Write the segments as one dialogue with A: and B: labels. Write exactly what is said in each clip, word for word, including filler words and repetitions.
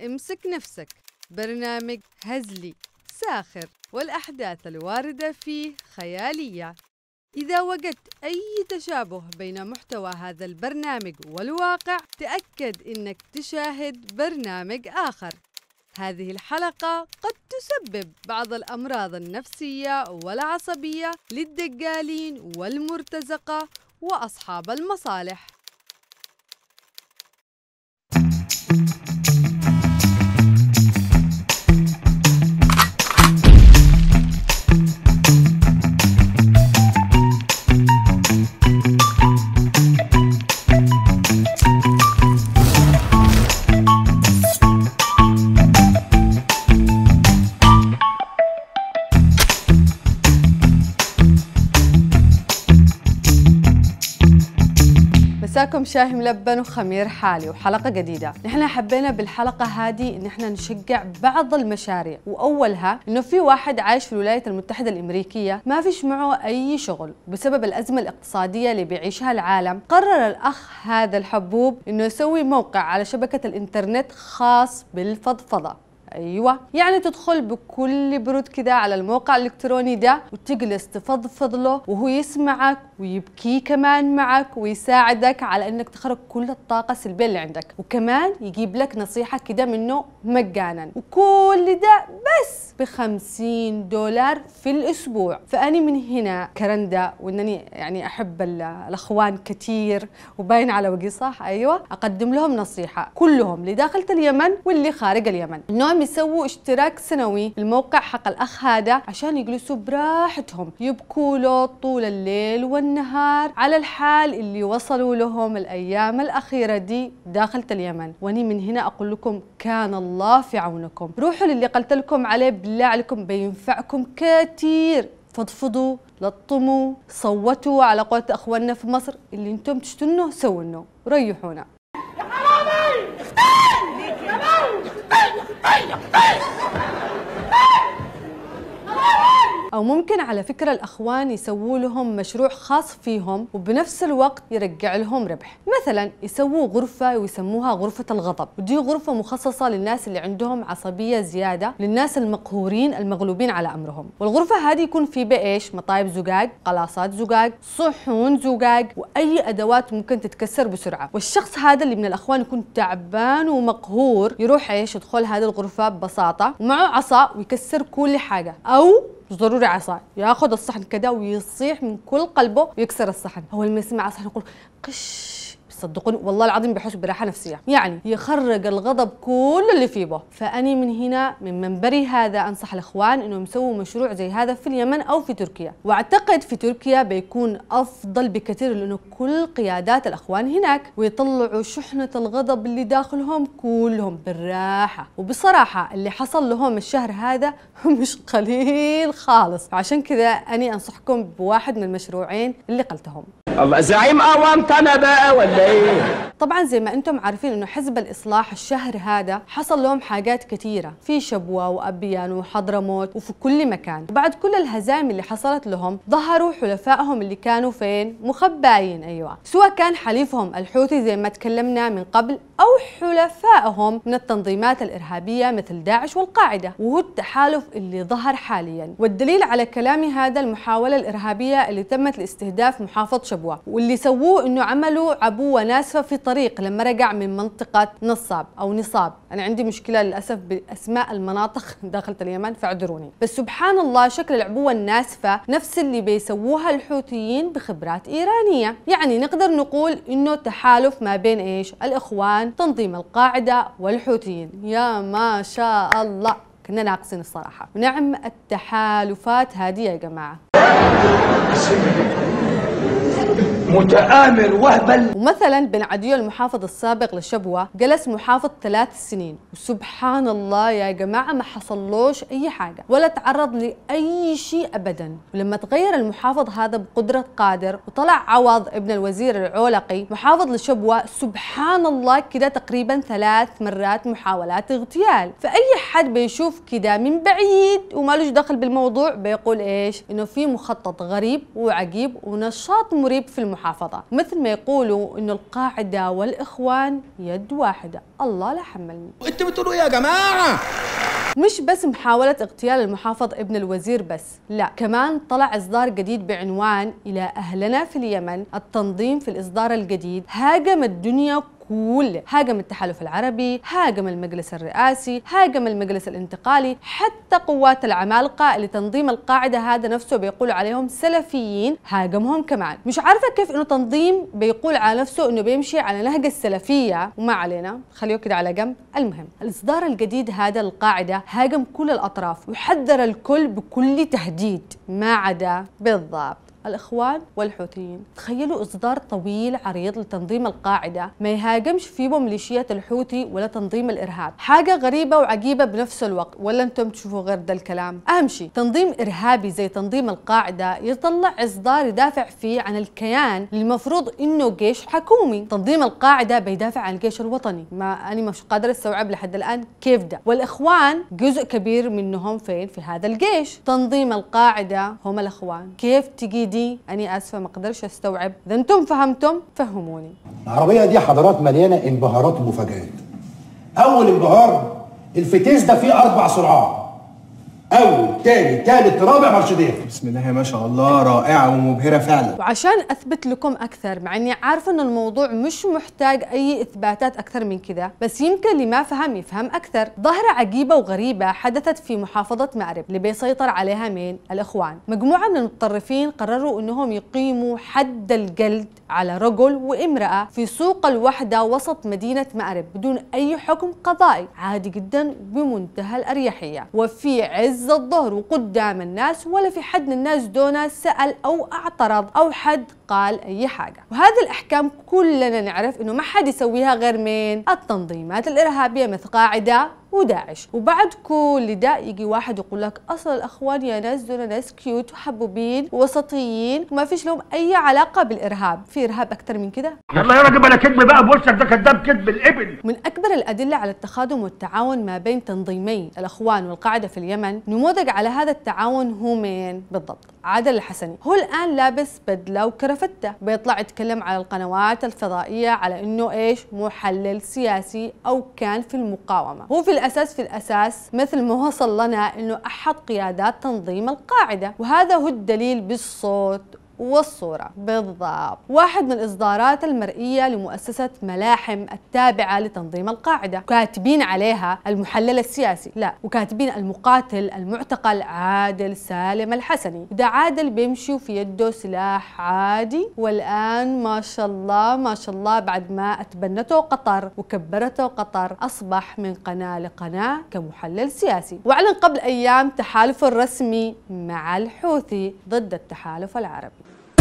A: امسك نفسك، برنامج هزلي ساخر والأحداث الواردة فيه خيالية. إذا وجدت أي تشابه بين محتوى هذا البرنامج والواقع تأكد إنك تشاهد برنامج آخر. هذه الحلقة قد تسبب بعض الأمراض النفسية والعصبية للدجالين والمرتزقة وأصحاب المصالح. مساكم شاهي ملبن وخمير حالي وحلقة جديدة. نحن حبينا بالحلقة هذه ان احنا نشجع بعض المشاريع، واولها انه في واحد عايش في الولايات المتحدة الامريكية ما فيش معه اي شغل بسبب الازمة الاقتصادية اللي بيعيشها العالم. قرر الاخ هذا الحبوب انه يسوي موقع على شبكة الانترنت خاص بالفضفضة. ايوه، يعني تدخل بكل برود كده على الموقع الالكتروني ده وتجلس تفضفض له وهو يسمعك ويبكي كمان معك ويساعدك على انك تخرج كل الطاقه السلبيه اللي عندك، وكمان يجيب لك نصيحه كده منه مجانا، وكل ده بس بخمسين دولار في الاسبوع. فاني من هنا كرندا، وانني يعني احب الاخوان كتير وباين على وجهي صح، ايوه، اقدم لهم نصيحه كلهم اللي داخله اليمن واللي خارج اليمن، انهم يسووا اشتراك سنوي في الموقع حق الاخ هذا عشان يجلسوا براحتهم يبكوا له طول الليل والنهار على الحال اللي وصلوا لهم الايام الاخيره دي داخله اليمن. واني من هنا اقول لكم كان الله في عونكم. روحوا للي قلت لكم عليه بالله عليكم، بينفعكم كثير. فضفضوا، لطموا، صوتوا على قولة اخواننا في مصر، اللي انتم تشتنوا سووا، ريحونا. أو ممكن على فكرة الأخوان يسووا لهم مشروع خاص فيهم وبنفس الوقت يرجع لهم ربح. مثلا يسووا غرفة ويسموها غرفة الغضب، ودي غرفة مخصصة للناس اللي عندهم عصبية زيادة، للناس المقهورين المغلوبين على أمرهم. والغرفة هذه يكون في بها إيش؟ مطايب زجاج، قلاصات زجاج، صحون زجاج، وأي أدوات ممكن تتكسر بسرعة. والشخص هذا اللي من الأخوان يكون تعبان ومقهور يروح إيش؟ يدخل هذه الغرفة ببساطة ومعه عصا ويكسر كل حاجة، أو مش ضروري عصا، ياخذ الصحن كده ويصيح من كل قلبه ويكسر الصحن. اول ما يسمع الصحن يقول قش، صدقوني والله العظيم بيحس براحه نفسيه، يعني يخرج الغضب كل اللي فيه به. فاني من هنا من منبري هذا انصح الاخوان انهم يسووا مشروع زي هذا في اليمن او في تركيا، واعتقد في تركيا بيكون افضل بكثير لانه كل قيادات الاخوان هناك، ويطلعوا شحنه الغضب اللي داخلهم كلهم بالراحه. وبصراحه اللي حصل لهم الشهر هذا مش قليل خالص، عشان كذا اني انصحكم بواحد من المشروعين اللي قلتهم.
B: الله زعيم اوامتنا بقى ولا ايه؟
A: طبعا زي ما انتم عارفين انه حزب الاصلاح الشهر هذا حصل لهم حاجات كثيره في شبوه وابيان وحضرموت وفي كل مكان. وبعد كل الهزائم اللي حصلت لهم ظهروا حلفائهم اللي كانوا فين؟ مخباين، ايوه، سواء كان حليفهم الحوثي زي ما تكلمنا من قبل، او حلفائهم من التنظيمات الارهابيه مثل داعش والقاعده، وهو التحالف اللي ظهر حاليا. والدليل على كلامي هذا المحاوله الارهابيه اللي تمت لاستهداف محافظ شبوه، واللي سووه انه عملوا عبوه ناسفه في طريق لما رجع من منطقه نصاب او نصاب. انا عندي مشكله للاسف باسماء المناطق داخل اليمن فاعذروني، بس سبحان الله شكل العبوه الناسفه نفس اللي بيسووها الحوثيين بخبرات ايرانيه. يعني نقدر نقول انه تحالف ما بين ايش؟ الاخوان، تنظيم القاعده والحوثيين. يا ما شاء الله، كنا ناقصين الصراحه. ونعم التحالفات هذه يا جماعه.
B: متآمر وهبل.
A: ومثلا بن عديو المحافظ السابق لشبوة جلس محافظ ثلاث سنين، وسبحان الله يا جماعة ما حصلوش أي حاجة ولا تعرض لأي شيء أبدا. ولما تغير المحافظ هذا بقدرة قادر وطلع عوض ابن الوزير العولقي محافظ لشبوة، سبحان الله كده تقريبا ثلاث مرات محاولات اغتيال. فأي حد بيشوف كده من بعيد ومالوش دخل بالموضوع بيقول إيش؟ إنه في مخطط غريب وعجيب ونشاط مريب في المحافظة. المحافظة، مثل ما يقولوا إنه القاعدة والإخوان يد واحدة. الله لا حملني.
C: انتوا بتقولوا ايه يا جماعة؟
A: مش بس محاولة اغتيال المحافظ ابن الوزير بس، لا كمان طلع إصدار جديد بعنوان إلى أهلنا في اليمن. التنظيم في الإصدار الجديد هاجم الدنيا كله، هاجم التحالف العربي، هاجم المجلس الرئاسي، هاجم المجلس الانتقالي، حتى قوات العمالقة اللي تنظيم القاعدة هذا نفسه بيقولوا عليهم سلفيين هاجمهم كمان. مش عارفة كيف إنه تنظيم بيقول على نفسه إنه بيمشي على نهج السلفية، وما علينا خليه كده على جنب. المهم الإصدار الجديد هذا للقاعدة هاجم كل الأطراف وحذر الكل بكل تهديد ما عدا بالضبط الإخوان والحوثيين. تخيلوا إصدار طويل عريض لتنظيم القاعدة ما يهاجمش فيه ميليشيات الحوثي ولا تنظيم الإرهاب، حاجة غريبة وعجيبة بنفس الوقت، ولا أنتم تشوفوا غير ده الكلام؟ أهم شيء تنظيم إرهابي زي تنظيم القاعدة يطلع إصدار يدافع فيه عن الكيان اللي المفروض إنه جيش حكومي. تنظيم القاعدة بيدافع عن الجيش الوطني، ما أنا مش قادر استوعب لحد الآن كيف ده. والإخوان جزء كبير منهم فين؟ في هذا الجيش. تنظيم القاعدة هم الإخوان. كيف تجي دي؟ أنا آسفة ما أقدرش أستوعب. إذا أنتم فهمتم فهموني.
D: العربية دي حضارات مليانة انبهارات ومفاجآت. أول انبهار الفتيس ده فيه أربع سرعات، أول تاني تالت رابع مرشدين.
C: بسم الله ما شاء الله، رائعة ومبهرة فعلا.
A: وعشان أثبت لكم أكثر، مع إني عارفة إن الموضوع مش محتاج أي إثباتات أكثر من كذا، بس يمكن اللي ما فهم يفهم أكثر. ظاهرة عجيبة وغريبة حدثت في محافظة مأرب اللي بيسيطر عليها مين؟ الإخوان. مجموعة من المتطرفين قرروا إنهم يقيموا حد الجلد على رجل وامرأة في سوق الوحدة وسط مدينة مأرب بدون أي حكم قضائي، عادي جدا بمنتهى الأريحية وفي عز الظهر وقدام الناس، ولا في حد من الناس دونا سأل أو اعترض أو حد قال أي حاجة. وهذه الأحكام كلنا نعرف إنه ما حد يسويها غير مين؟ التنظيمات الإرهابية مثل قاعدة وداعش. وبعد كل ده يجي واحد يقول لك اصل الاخوان يا ناس دول ناس كيوت وحبوبين ووسطيين وما فيش لهم اي علاقه بالارهاب. في ارهاب اكتر من كده؟
B: يلا يا راجل بلا كذب بقى بوشك، ده كذاب كذب الابل.
A: من اكبر الادله على التخاذل والتعاون ما بين تنظيمي الاخوان والقاعده في اليمن، نموذج على هذا التعاون هو مين بالضبط؟ عادل الحسني. هو الان لابس بدله وكرافته، بيطلع يتكلم على القنوات الفضائيه على انه ايش؟ محلل سياسي او كان في المقاومه. هو في الاساس في الاساس مثل ما وصل لنا انه احد قيادات تنظيم القاعده، وهذا هو الدليل بالصوت والصورة بالضبط. واحد من الإصدارات المرئية لمؤسسة ملاحم التابعة لتنظيم القاعدة، كاتبين عليها المحلل السياسي، لا وكاتبين المقاتل المعتقل عادل سالم الحسني. ده عادل بيمشي في يده سلاح عادي، والآن ما شاء الله ما شاء الله بعد ما أتبنته قطر وكبرته قطر أصبح من قناة لقناة كمحلل سياسي. وأعلن قبل أيام تحالفه الرسمي مع الحوثي ضد التحالف العربي.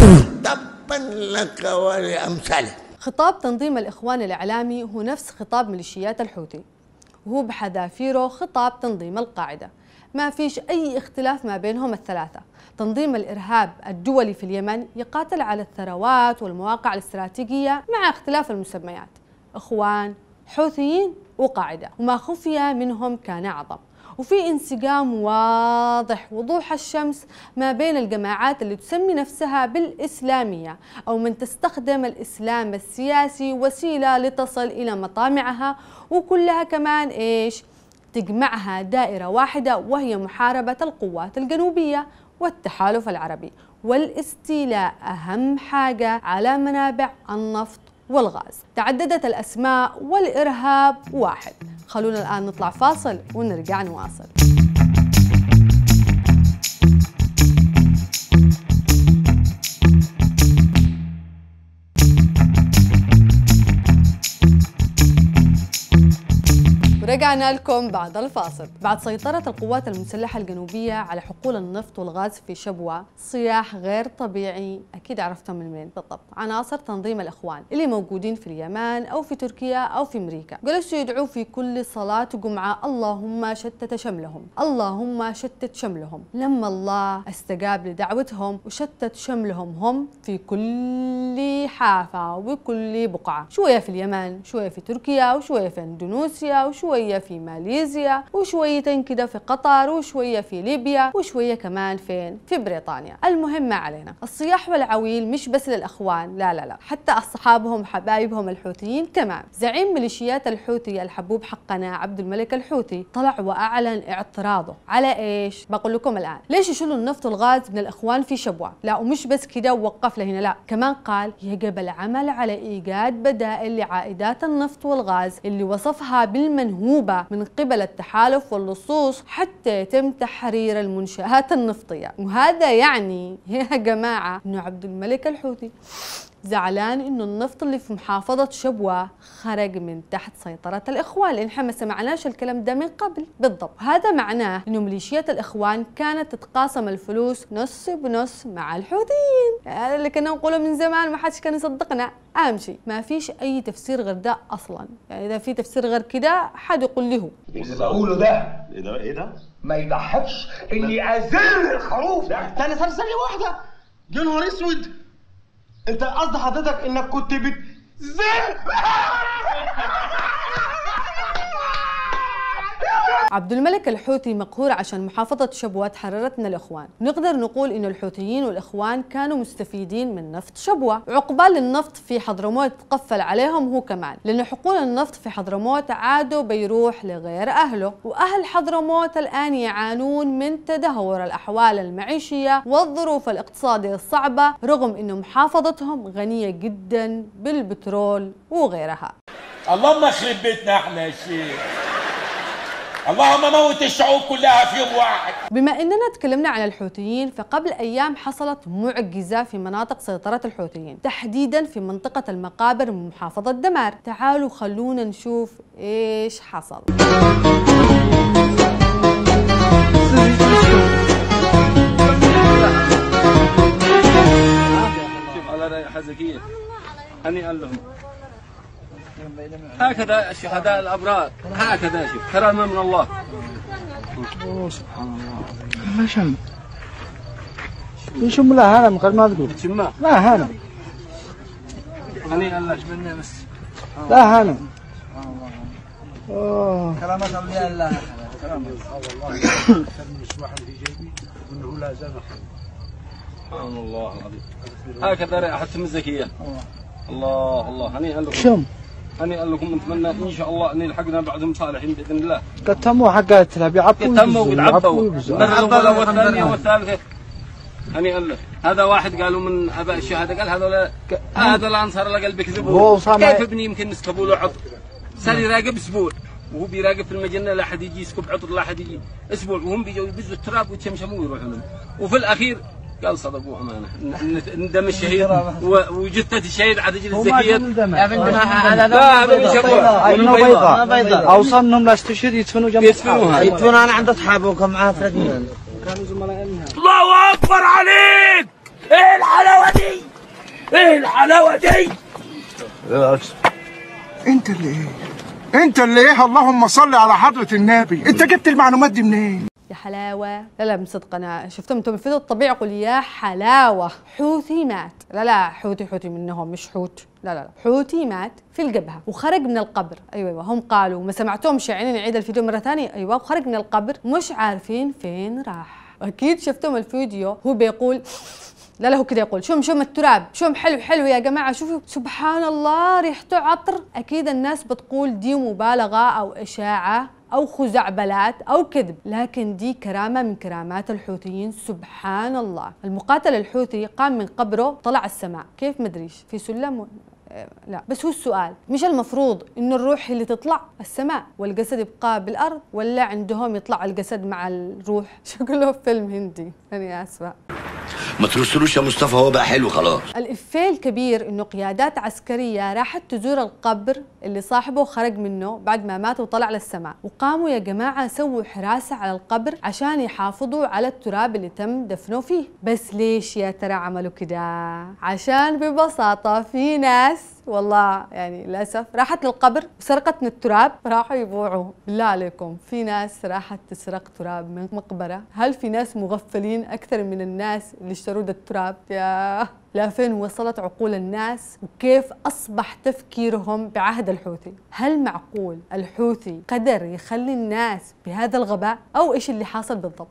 E: تبا لك ولأمثالك.
A: خطاب تنظيم الإخوان الإعلامي هو نفس خطاب ميليشيات الحوثي، وهو بحذافيره خطاب تنظيم القاعدة. ما فيش أي اختلاف ما بينهم الثلاثة. تنظيم الإرهاب الدولي في اليمن يقاتل على الثروات والمواقع الاستراتيجية مع اختلاف المسميات، إخوان، حوثيين، وقاعدة، وما خفي منهم كان أعظم. وفي انسجام واضح وضوح الشمس ما بين الجماعات اللي تسمي نفسها بالإسلامية أو من تستخدم الإسلام السياسي وسيلة لتصل إلى مطامعها، وكلها كمان إيش؟ تجمعها دائرة واحدة، وهي محاربة القوات الجنوبية والتحالف العربي والاستيلاء أهم حاجة على منابع النفط والغاز. تعددت الأسماء والإرهاب واحد. خلونا الآن نطلع فاصل ونرجع نواصل. رجعنا لكم بعد الفاصل. بعد سيطرة القوات المسلحة الجنوبية على حقول النفط والغاز في شبوة، صياح غير طبيعي أكيد عرفتم من وين بالضبط، عناصر تنظيم الإخوان اللي موجودين في اليمن أو في تركيا أو في أمريكا جلسوا يدعوا في كل صلاة جمعة اللهم شتت شملهم، اللهم شتت شملهم. لما الله استجاب لدعوتهم وشتت شملهم هم في كل حافة وكل بقعة، شوية في اليمن، شوية في تركيا، وشوية في اندونيسيا، وشوية وشوية في ماليزيا وشويتين كده في قطر وشوية في ليبيا وشوية كمان فين؟ في بريطانيا. المهم ما علينا، الصياح والعويل مش بس للأخوان، لا لا لا، حتى أصحابهم حبايبهم الحوثيين كمان. زعيم ميليشيات الحوثي الحبوب حقنا عبد الملك الحوثي طلع وأعلن اعتراضه على إيش؟ بقول لكم الآن، ليش يشيلوا النفط والغاز من الإخوان في شبوة؟ لا ومش بس كده ووقف لهنا، لا كمان قال يجب العمل على إيجاد بدائل لعائدات النفط والغاز اللي وصفها بالمنهوبة من قبل التحالف واللصوص حتى يتم تحرير المنشآت النفطية. وهذا يعني يا جماعة إنه عبد الملك الحوثي زعلان انه النفط اللي في محافظة شبوة خرج من تحت سيطرة الاخوان، لان احنا ما سمعناش الكلام ده من قبل بالضبط. هذا معناه انه ميليشيات الاخوان كانت تتقاسم الفلوس نص بنص مع الحوثيين، هذا اللي كنا نقوله من زمان ما حدش كان يصدقنا. اهم شيء ما فيش اي تفسير غير ده اصلا، يعني اذا في تفسير غير كده حد يقول له.
B: اللي بقوله ده
F: ايه ده ايه ده؟
B: ما يضحكش اني ازر الخروف ده.
G: استنى ثانية ثانية واحدة، يا نهار اسود، انت قصد حضرتك انك كنت بتزر؟
A: عبد الملك الحوثي مقهور عشان محافظة شبوة تحررت من الإخوان. نقدر نقول إنه الحوثيين والإخوان كانوا مستفيدين من نفط شبوة، وعقبال النفط في حضرموت تقفل عليهم هو كمان، لأن حقول النفط في حضرموت عادوا بيروح لغير أهله، وأهل حضرموت الآن يعانون من تدهور الأحوال المعيشية والظروف الاقتصادية الصعبة، رغم إنه محافظتهم غنية جدا بالبترول وغيرها.
H: اللهم اخرب بيتنا احنا يا شيخ، اللهم موت الشعوب كلها في يوم واحد.
A: بما اننا تكلمنا عن الحوثيين، فقبل ايام حصلت معجزه في مناطق سيطره الحوثيين، تحديدا في منطقه المقابر من محافظه دمار. تعالوا خلونا نشوف ايش حصل.
I: شوف على رائحه زكيه هنيئا لهم. هكذا الشهداء الابرار، هكذا شوف كرامه من الله.
G: اوه سبحان الله. ما شم يشم لا هنا من قبل ما تقول
I: تشمه؟
G: لا هنا
I: هنيئا لك بس.
G: لا هنا اوه كرامه اولياء الله.
I: كرامه المصباح اللي في جيبي وانه لا زال خير. سبحان الله العظيم. هكذا رائحه الزكيه. الله الله هنيئا لكم.
G: شم
I: هنيئا لكم، نتمنى ان شاء الله ان يلحقنا بعدهم صالحين باذن الله.
G: قد تموا حقاتها بيعبوا
I: تموا ويتعبوا المره والثانيه والثالثه. هنيئا لك. هذا واحد قالوا من اباء الشهاده قال هذول هذا الانصار اللي قال بيكذبوا، كيف ابني يمكن نسكبوا له عطر؟ صار يراقب اسبوع وهو بيراقب في المجنه، لا احد يجي يسكب عطر، لا احد يجي اسبوع، وهم بيجوا يبزوا التراب ويتشمشموا ويروحون، وفي الاخير قال صدقوا امانه ندم الشهيد وجثه الشهيد عاد تجي الزكيه.
G: يا بنت هذا
I: لا هذا بيشبوها
G: انه بيضاء بيضاء اوصلهم لا استشهد يدفنوا جنب
I: يدفنوها.
G: يدفنوا. انا عند اصحابه كم معاه ثلاثين كانوا زملاء لنا.
H: الله اكبر عليك، ايه الحلاوه دي؟ ايه الحلاوه دي؟
B: انت اللي ايه؟ انت اللي ايه؟ اللهم صل على حضرة النبي، انت جبت المعلومات دي منين؟
A: يا حلاوه. لا لا مصدق، انا شفتهم انتم الفيديو الطبيعي يقول يا حلاوه. حوثي مات، لا لا حوثي حوثي منهم مش حوت، لا لا لا حوثي مات في الجبهه وخرج من القبر. ايوه ايوه هم قالوا، ما سمعتهمش يعني نعيد الفيديو مره ثانيه. ايوه وخرج من القبر مش عارفين فين راح. اكيد شفتم الفيديو هو بيقول لا لا هو كده يقول شوم شوم التراب، شوم حلو حلو يا جماعه شوفوا سبحان الله ريحته عطر. اكيد الناس بتقول دي مبالغه او اشاعه أو خزعبلات أو كذب، لكن دي كرامة من كرامات الحوثيين. سبحان الله. المقاتل الحوثي قام من قبره طلع السماء، كيف مدريش في سلم و... لا بس هو السؤال، مش المفروض إنه الروح اللي تطلع السماء والجسد يبقى بالأرض، ولا عندهم يطلع الجسد مع الروح؟ شكله فيلم هندي، أنا آسفة.
E: ما ترسلوش يا مصطفى، هو بقى حلو خلاص.
A: الإفيه الكبير إنه قيادات عسكرية راحت تزور القبر اللي صاحبه خرج منه بعد ما مات وطلع للسماء، وقاموا يا جماعة سووا حراسة على القبر عشان يحافظوا على التراب اللي تم دفنه فيه. بس ليش يا ترى عملوا كده؟ عشان ببساطة في ناس والله يعني للاسف راحت للقبر وسرقت من التراب راحوا يبيعوه. بالله عليكم في ناس راحت تسرق تراب من مقبره، هل في ناس مغفلين اكثر من الناس اللي اشتروا ده التراب؟ يا لفين وصلت عقول الناس وكيف أصبح تفكيرهم بعهد الحوثي؟ هل معقول الحوثي قدر يخلي الناس بهذا الغباء أو إيش اللي حاصل بالضبط؟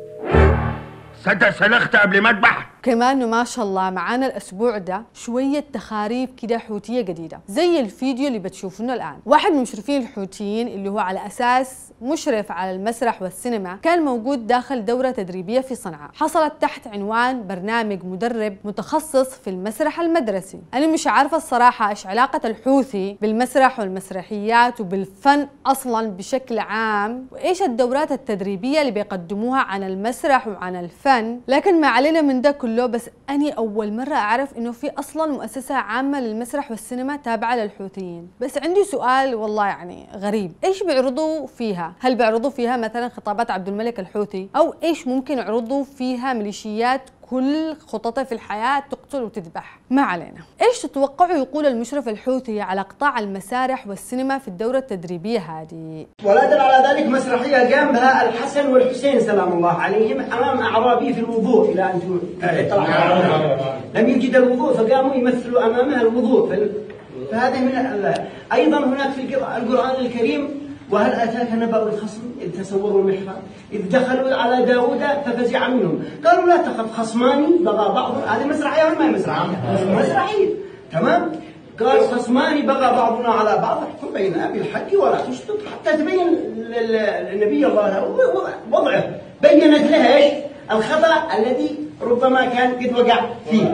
E: صدق سلخت قبل ما اذبح.
A: كمان ما شاء الله معانا الأسبوع ده شوية تخاريف كده حوثية جديدة زي الفيديو اللي بتشوفونه الآن. واحد من مشرفين الحوثيين اللي هو على أساس مشرف على المسرح والسينما كان موجود داخل دورة تدريبية في صنعاء حصلت تحت عنوان برنامج مدرب متخصص في المسرح المدرسي. أنا مش عارفة الصراحة إيش علاقة الحوثي بالمسرح والمسرحيات وبالفن أصلا بشكل عام، وإيش الدورات التدريبية اللي بيقدموها عن المسرح وعن الفن، لكن ما علينا من ده كله. بس أني أول مرة أعرف إنه في أصلا مؤسسة عامة للمسرح والسينما تابعة للحوثيين. بس عندي سؤال والله يعني غريب، إيش بيعرضوا فيها؟ هل بيعرضوا فيها مثلا خطابات عبد الملك الحوثي؟ أو إيش ممكن يعرضوا فيها ميليشيات كل خططها في الحياة تقتل وتذبح؟ ما علينا. ايش تتوقعوا يقول المشرف الحوثي على قطاع المسارح والسينما في الدورة التدريبية هذه؟
F: ولا دل على ذلك مسرحية قام بها الحسن والحسين سلام الله عليهم أمام أعرابي في الوضوء، إلى أن لم يجد الوضوء فقاموا يمثلوا أمامها الوضوء. فهذه من أيضا هناك في القرآن الكريم وهل أتاك نبأ الخصم إذ تسوروا المحراب إذ دخلوا على داود ففزع منهم قالوا لا تخف خصمان بغى بعض. هذه مسرحية ولا ما هي مسرحية؟ مسرحية تمام. قال خصمان بغى بعضنا على بعض احكم بيننا بالحق ولا تشطط حتى تبين النبي الله وضعه، بينت لها ايش؟ الخطأ الذي ربما كان قد وقع فيه.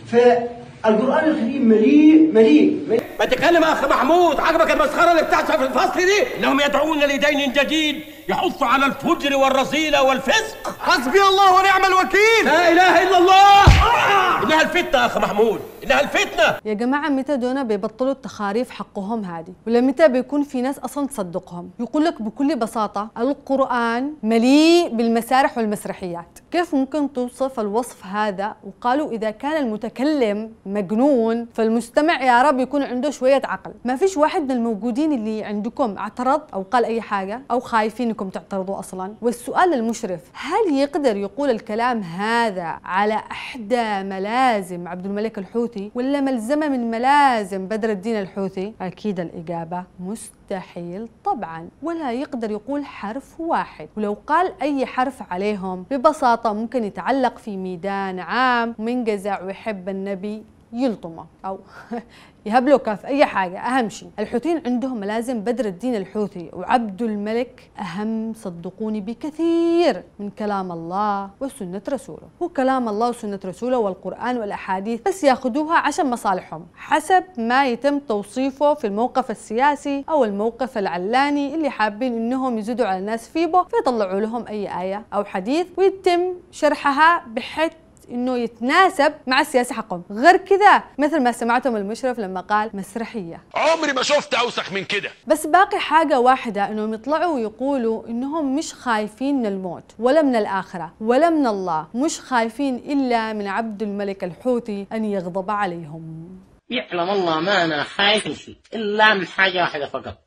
F: فالقرآن الكريم مليء مليء مليء.
H: ما تتكلم يا اخ محمود، عجبك المسخره اللي بتحصل في الفصل دي؟ انهم يدعون لدين جديد يحث على الفجر والرذيله والفسق.
G: حسبي الله ونعم الوكيل.
H: لا اله الا الله. آه. انها الفتنه يا اخ محمود، انها الفتنه.
A: يا جماعه متى دونا بيبطلوا التخاريف حقهم هذه؟ ولا متى بيكون في ناس اصلا تصدقهم؟ يقول لك بكل بساطه القران مليء بالمسارح والمسرحيات. كيف ممكن توصف الوصف هذا؟ وقالوا اذا كان المتكلم مجنون فالمستمع يا رب يكون عنده شويه عقل. ما فيش واحد من الموجودين اللي عندكم اعترض او قال اي حاجه او خايفين انكم تعترضوا اصلا. والسؤال للمشرف، هل يقدر يقول الكلام هذا على احدى ملازم عبد الملك الحوثي ولا ملزمه من ملازم بدر الدين الحوثي؟ اكيد الاجابه مستحيل طبعا، ولا يقدر يقول حرف واحد. ولو قال اي حرف عليهم ببساطه ممكن يتعلق في ميدان عام ومن جزع ويحب النبي يلطمه او يهبلوا كف اي حاجه. اهم شيء الحوثيين عندهم ملازم بدر الدين الحوثي وعبد الملك اهم صدقوني بكثير من كلام الله وسنه رسوله. هو كلام الله وسنه رسوله والقران والاحاديث بس ياخذوها عشان مصالحهم حسب ما يتم توصيفه في الموقف السياسي او الموقف العلاني اللي حابين انهم يزيدوا على الناس فيبه، فيطلعوا لهم اي ايه او حديث ويتم شرحها بحيث انه يتناسب مع السياسه حقهم. غير كذا مثل ما سمعتم المشرف لما قال مسرحيه.
E: عمري ما شفت اوسخ من كده.
A: بس باقي حاجه واحده، انهم يطلعوا ويقولوا انهم مش خايفين من الموت ولا من الاخره ولا من الله، مش خايفين الا من عبد الملك الحوثي ان يغضب عليهم.
J: يعلم الله ما انا خايف شيء الا من حاجه واحده فقط،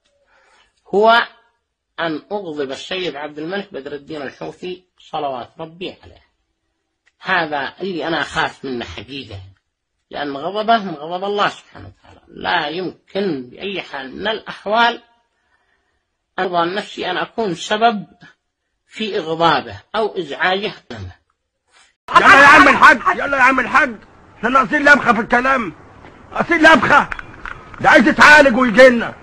J: هو ان اغضب السيد عبد الملك بدر الدين الحوثي صلوات ربي عليه. هذا اللي أنا أخاف منه حقيقة، لأن غضبه من غضب الله سبحانه وتعالى. لا يمكن بأي حال من الأحوال أرضى نفسي أن أكون سبب في إغضابه أو إزعاجه.
E: يلا يا عم الحاج، يلا يا عم الحاج، احنا ناقصين لبخة في الكلام، ناقصين لبخة، ده عايز يتعالج ويجي لنا.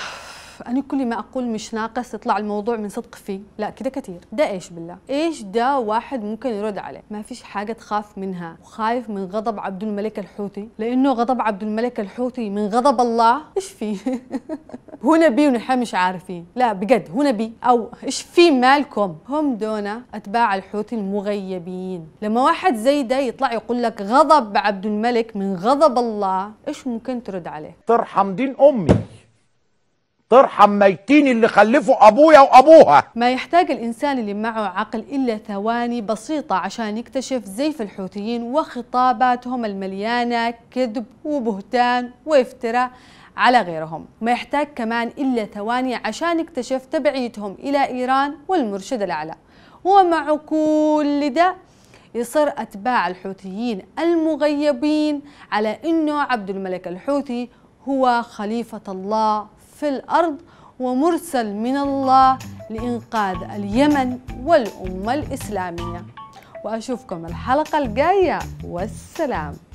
A: أنا كل ما أقول مش ناقص يطلع الموضوع من صدق فيه، لا كده كتير. ده إيش بالله؟ إيش ده واحد ممكن يرد عليه؟ ما فيش حاجة تخاف منها، وخايف من غضب عبد الملك الحوثي، لأنه غضب عبد الملك الحوثي من غضب الله. إيش فيه؟ هو نبي ونحن مش عارفين، لا بجد هو نبي أو إيش في مالكم؟ هم دونا أتباع الحوثي المغيبين. لما واحد زي ده يطلع يقول لك غضب عبد الملك من غضب الله، إيش ممكن ترد عليه؟
K: ترحم دين أمي.
D: ترحم ميتين اللي خلفوا ابويا وابوها.
A: ما يحتاج الإنسان اللي معه عقل إلا ثواني بسيطة عشان يكتشف زيف الحوثيين وخطاباتهم المليانة كذب وبهتان وافتراء على غيرهم. ما يحتاج كمان إلا ثواني عشان يكتشف تبعيتهم إلى إيران والمرشد الأعلى. ومع كل ده يصر أتباع الحوثيين المغيبين على أنه عبد الملك الحوثي هو خليفة الله في الأرض ومرسل من الله لإنقاذ اليمن والأمة الإسلامية. وأشوفكم الحلقة الجاية والسلام.